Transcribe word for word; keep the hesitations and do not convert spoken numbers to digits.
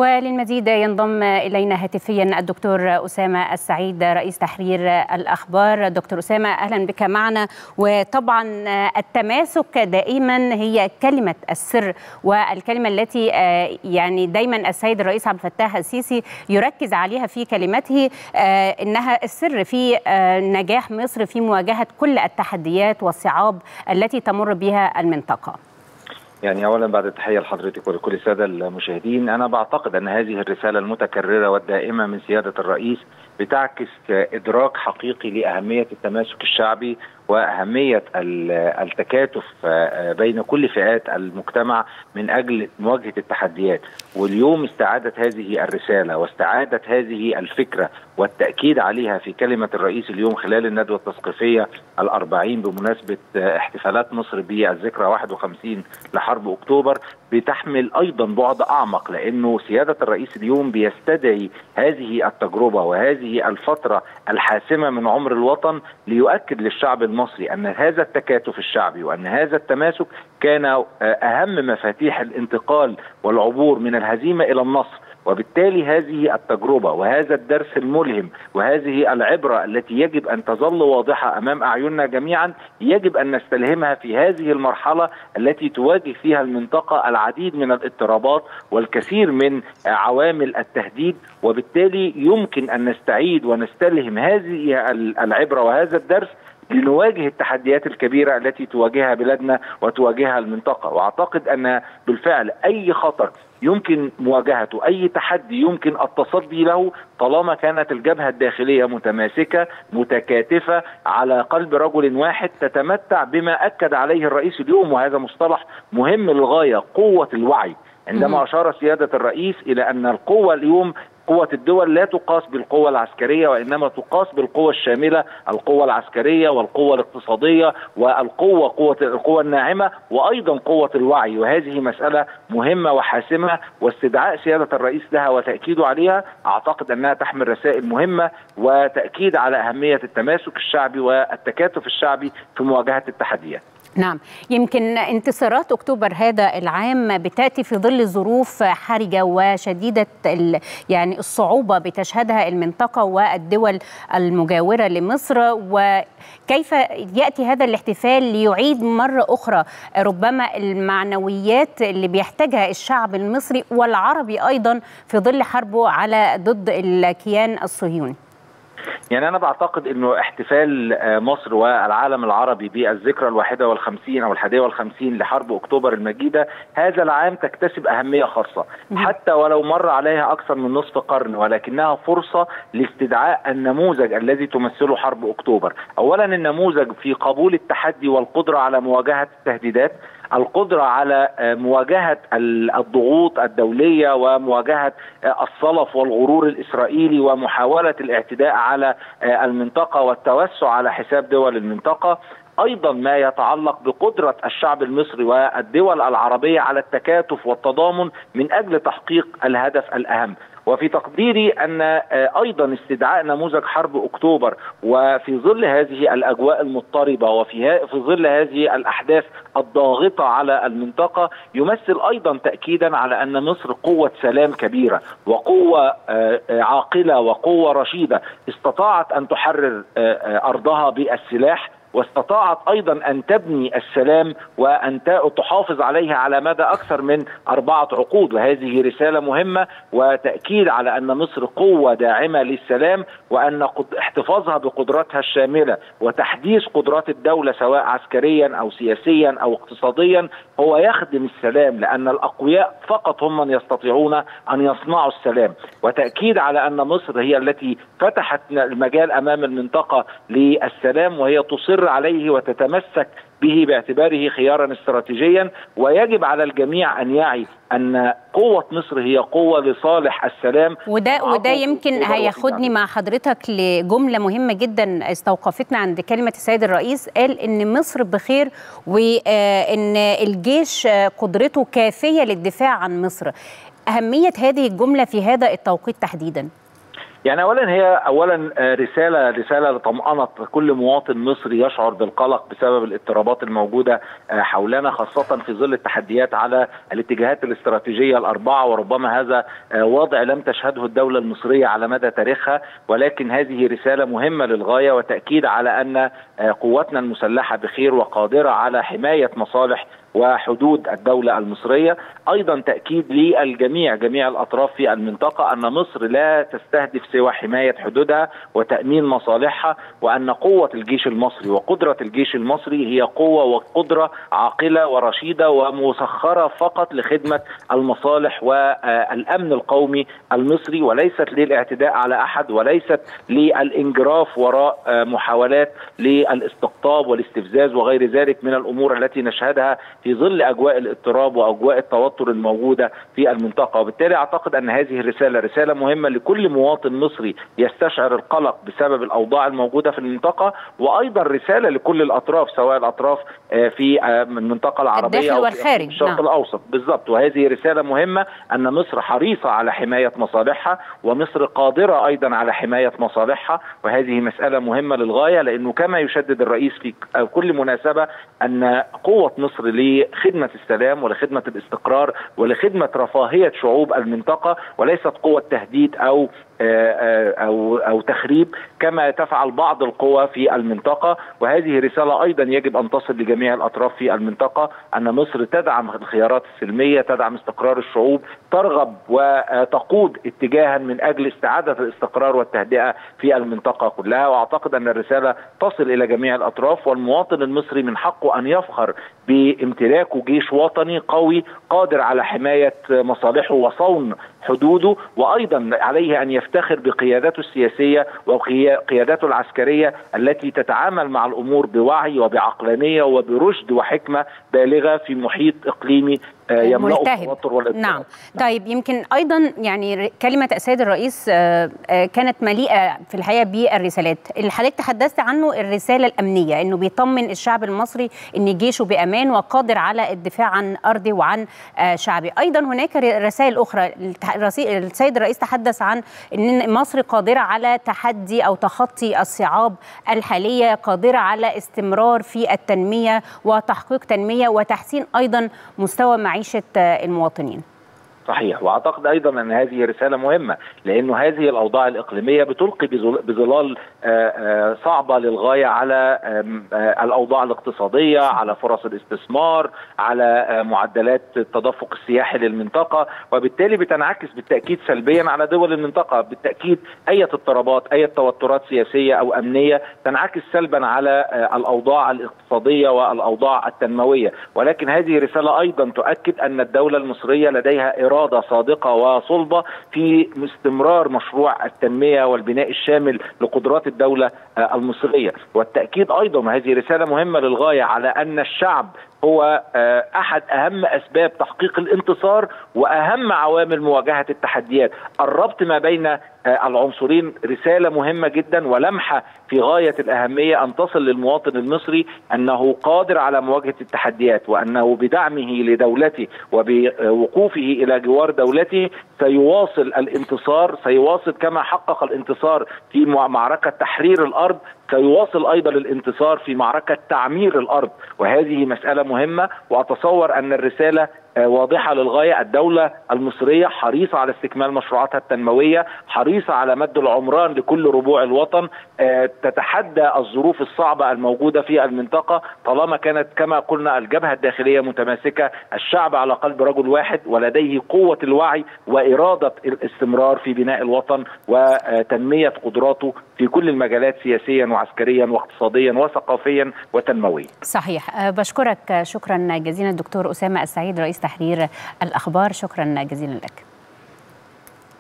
وللمزيد ينضم إلينا هاتفيا الدكتور أسامة السعيد رئيس تحرير الأخبار. دكتور أسامة، أهلا بك معنا. وطبعا التماسك دائما هي كلمة السر، والكلمة التي يعني دايما السيد الرئيس عبد الفتاح السيسي يركز عليها في كلمته إنها السر في نجاح مصر في مواجهة كل التحديات والصعاب التي تمر بها المنطقة. يعني أولا بعد التحية لحضرتك ولكل السادة المشاهدين، أنا بعتقد أن هذه الرسالة المتكررة والدائمة من سيادة الرئيس بتعكس إدراك حقيقي لأهمية التماسك الشعبي وأهمية التكاتف بين كل فئات المجتمع من أجل مواجهة التحديات. واليوم استعادت هذه الرسالة واستعادت هذه الفكرة والتأكيد عليها في كلمة الرئيس اليوم خلال الندوة التثقيفية الأربعين بمناسبة احتفالات مصر بالذكرى واحد وخمسين لحرب أكتوبر، بتحمل أيضا بعد أعمق، لأنه سيادة الرئيس اليوم بيستدعي هذه التجربة وهذه الفترة الحاسمة من عمر الوطن ليؤكد للشعب المصري أن هذا التكاتف الشعبي وأن هذا التماسك كان أهم مفاتيح الانتقال والعبور من الهزيمة إلى النصر. وبالتالي هذه التجربة وهذا الدرس الملهم وهذه العبرة التي يجب أن تظل واضحة أمام أعيننا جميعا يجب أن نستلهمها في هذه المرحلة التي تواجه فيها المنطقة العديد من الاضطرابات والكثير من عوامل التهديد. وبالتالي يمكن أن نستعيد ونستلهم هذه العبرة وهذا الدرس لنواجه التحديات الكبيرة التي تواجهها بلادنا وتواجهها المنطقة. وأعتقد أن بالفعل أي خطر يمكن مواجهته، أي تحدي يمكن التصدي له طالما كانت الجبهة الداخلية متماسكة متكاتفة على قلب رجل واحد تتمتع بما أكد عليه الرئيس اليوم، وهذا مصطلح مهم للغاية، قوة الوعي. عندما أشار سيادة الرئيس إلى أن القوة اليوم قوة الدول لا تقاس بالقوة العسكرية وإنما تقاس بالقوة الشاملة، القوة العسكرية والقوة الاقتصادية والقوة قوة القوة الناعمة وأيضا قوة الوعي. وهذه مسألة مهمة وحاسمة، واستدعاء سيادة الرئيس لها وتأكيده عليها أعتقد أنها تحمل رسائل مهمة وتأكيد على أهمية التماسك الشعبي والتكاتف الشعبي في مواجهة التحديات. نعم، يمكن انتصارات أكتوبر هذا العام بتأتي في ظل ظروف حرجة وشديدة يعني الصعوبة بتشهدها المنطقة والدول المجاورة لمصر، وكيف يأتي هذا الاحتفال ليعيد مرة أخرى ربما المعنويات اللي بيحتاجها الشعب المصري والعربي أيضا في ظل حربه على ضد الكيان الصهيوني. يعني أنا بعتقد أنه احتفال مصر والعالم العربي بالذكرى الواحدة والخمسين أو الحادية والخمسين لحرب أكتوبر المجيدة هذا العام تكتسب أهمية خاصة، حتى ولو مر عليها أكثر من نصف قرن، ولكنها فرصة لاستدعاء النموذج الذي تمثله حرب أكتوبر. أولا النموذج في قبول التحدي والقدرة على مواجهة التهديدات، القدرة على مواجهة الضغوط الدولية ومواجهة الصلف والغرور الإسرائيلي ومحاولة الاعتداء على المنطقة والتوسع على حساب دول المنطقة. أيضا ما يتعلق بقدرة الشعب المصري والدول العربية على التكاتف والتضامن من أجل تحقيق الهدف الأهم. وفي تقديري أن أيضا استدعاء نموذج حرب أكتوبر وفي ظل هذه الأجواء المضطربة وفي في ظل هذه الأحداث الضاغطة على المنطقة يمثل أيضا تأكيدا على أن مصر قوة سلام كبيرة وقوة عاقلة وقوة رشيدة استطاعت أن تحرر أرضها بالسلاح، واستطاعت أيضا أن تبني السلام وأن تحافظ عليها على مدى أكثر من أربعة عقود. وهذه رسالة مهمة وتأكيد على أن مصر قوة داعمة للسلام، وأن احتفاظها بقدراتها الشاملة وتحديث قدرات الدولة سواء عسكريا أو سياسيا أو اقتصاديا هو يخدم السلام، لأن الأقوياء فقط هم من يستطيعون أن يصنعوا السلام. وتأكيد على أن مصر هي التي فتحت المجال أمام المنطقة للسلام، وهي تصر عليه وتتمسك به باعتباره خيارا استراتيجيا. ويجب على الجميع أن يعي أن قوة مصر هي قوة لصالح السلام. وده وده يمكن هياخدني مع حضرتك لجملة مهمة جدا استوقفتنا عند كلمة السيد الرئيس، قال إن مصر بخير وإن الجيش قدرته كافية للدفاع عن مصر. أهمية هذه الجملة في هذا التوقيت تحديدا؟ يعني اولا هي اولا رساله رساله لطمانه كل مواطن مصري يشعر بالقلق بسبب الاضطرابات الموجوده حولنا، خاصه في ظل التحديات على الاتجاهات الاستراتيجيه الاربعه، وربما هذا وضع لم تشهده الدوله المصريه على مدى تاريخها، ولكن هذه رساله مهمه للغايه وتاكيد على ان قواتنا المسلحه بخير وقادره على حمايه مصالح وحدود الدولة المصرية. أيضا تأكيد للجميع جميع الأطراف في المنطقة أن مصر لا تستهدف سوى حماية حدودها وتأمين مصالحها، وأن قوة الجيش المصري وقدرة الجيش المصري هي قوة وقدرة عاقلة ورشيدة ومسخرة فقط لخدمة المصالح والأمن القومي المصري، وليست للاعتداء على أحد، وليست للانجراف وراء محاولات للاستقطاب والاستفزاز وغير ذلك من الأمور التي نشهدها في ظل أجواء الاضطراب وأجواء التوتر الموجودة في المنطقة. وبالتالي أعتقد أن هذه الرسالة رسالة مهمة لكل مواطن مصري يستشعر القلق بسبب الأوضاع الموجودة في المنطقة، وأيضا رسالة لكل الأطراف سواء الأطراف في المنطقة العربية أو في الشرق نعم. الأوسط بالضبط. وهذه رسالة مهمة أن مصر حريصة على حماية مصالحها، ومصر قادرة أيضا على حماية مصالحها، وهذه مسألة مهمة للغاية، لأنه كما يشدد الرئيس في كل مناسبة أن قوة مصر لخدمة السلام ولخدمة الاستقرار ولخدمة رفاهية شعوب المنطقة، وليست قوة تهديد أو أو أو تخريب كما تفعل بعض القوى في المنطقة. وهذه رسالة أيضا يجب أن تصل لجميع الأطراف في المنطقة، أن مصر تدعم الخيارات السلمية، تدعم استقرار الشعوب، ترغب وتقود اتجاها من أجل استعادة الاستقرار والتهدئة في المنطقة كلها. وأعتقد أن الرسالة تصل إلى جميع الأطراف، والمواطن المصري من حقه أن يفخر بامتلاكه جيش وطني قوي قادر على حماية مصالحه وصون حدوده، وأيضا عليه أن يفتخر بقياداته السياسية وقياداته العسكرية التي تتعامل مع الأمور بوعي وبعقلانية وبرشد وحكمة بالغة في محيط إقليمي يملأ التوتر والاضطراب. نعم. طيب يمكن أيضا يعني كلمة السيد الرئيس كانت مليئة في الحقيقة بالرسالات اللي حضرتك تحدثت عنه، الرسالة الأمنية إنه بيطمن الشعب المصري إن جيشه بأمان وقادر على الدفاع عن أرضه وعن شعبه. أيضا هناك رسائل أخرى، السيد الرئيس تحدث عن أن مصر قادرة على تحدي أو تخطي الصعاب الحالية، قادرة على استمرار في التنمية وتحقيق تنمية وتحسين أيضا مستوى معيشة المواطنين. صحيح. واعتقد ايضا ان هذه رساله مهمه، لانه هذه الاوضاع الاقليميه بتلقي بظلال صعبه للغايه على الاوضاع الاقتصاديه، على فرص الاستثمار، على معدلات التدفق السياحي للمنطقه، وبالتالي بتنعكس بالتاكيد سلبيا على دول المنطقه. بالتاكيد اي اضطرابات، اي توترات سياسيه او امنيه تنعكس سلبا على الاوضاع الاقتصاديه والاوضاع التنمويه، ولكن هذه رساله ايضا تؤكد ان الدوله المصريه لديها إرادة صادقة وصلبة في استمرار مشروع التنمية والبناء الشامل لقدرات الدولة المصرية. والتأكيد أيضا هذه رسالة مهمة للغاية على أن الشعب هو أحد أهم أسباب تحقيق الانتصار وأهم عوامل مواجهة التحديات. الربط ما بين العنصرين رسالة مهمة جدا ولمحة في غاية الأهمية أن تصل للمواطن المصري أنه قادر على مواجهة التحديات، وأنه بدعمه لدولته وبوقوفه إلى جوار دولته سيواصل الانتصار، سيواصل كما حقق الانتصار في معركة تحرير الأرض، سيواصل أيضا الانتصار في معركة تعمير الأرض. وهذه مسألة مهمة، وأتصور أن الرسالة واضحة للغاية. الدولة المصرية حريصة على استكمال مشروعاتها التنموية، حريصة على مد العمران لكل ربوع الوطن، تتحدى الظروف الصعبة الموجودة في المنطقة طالما كانت كما قلنا الجبهة الداخلية متماسكة، الشعب على قلب رجل واحد ولديه قوة الوعي وإرادة الاستمرار في بناء الوطن وتنمية قدراته في كل المجالات سياسيا وعسكريا واقتصاديا وثقافيا وتنمويا. صحيح. بشكرك شكرا جزيلا الدكتور أسامة السعيد رئيس تحرير الأخبار، شكرا جزيلا لك.